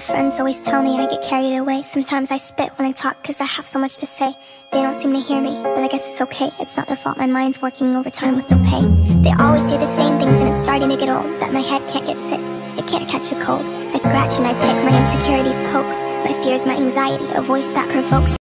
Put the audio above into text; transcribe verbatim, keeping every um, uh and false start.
friends always tell me I get carried away. Sometimes I spit when I talk cause I have so much to say. They don't seem to hear me, but I guess it's okay. It's not their fault, my mind's working overtime with no pay. They always say the same things and it's starting to get old. That my head can't get sick, it can't catch a cold. I scratch and I pick, my insecurities poke. My fears, my anxiety, a voice that provokes